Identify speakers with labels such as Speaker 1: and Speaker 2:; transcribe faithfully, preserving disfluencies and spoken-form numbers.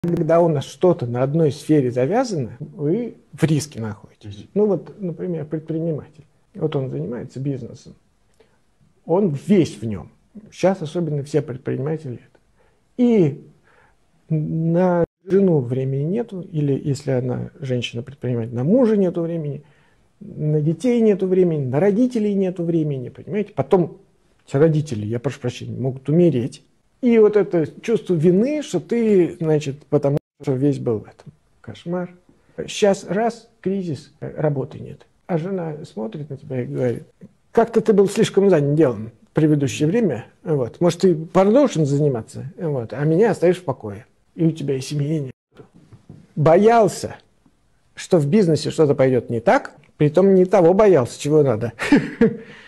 Speaker 1: Когда у нас что-то на одной сфере завязано, вы в риске находитесь. Ну вот, например, предприниматель. Вот он занимается бизнесом. Он весь в нем. Сейчас особенно все предприниматели это. И на жену времени нету, или если она женщина-предприниматель, на мужа нету времени, на детей нету времени, на родителей нету времени, понимаете? Потом эти родители, я прошу прощения, могут умереть. И вот это чувство вины, что ты, значит, потому что весь был в этом. Кошмар. Сейчас раз, кризис, работы нет. А жена смотрит на тебя и говорит, как-то ты был слишком занят делом в предыдущее время. Вот. Может, ты продолжишь заниматься, вот, а меня оставишь в покое. И у тебя и семьи нет. Боялся, что в бизнесе что-то пойдет не так, притом не того боялся, чего надо.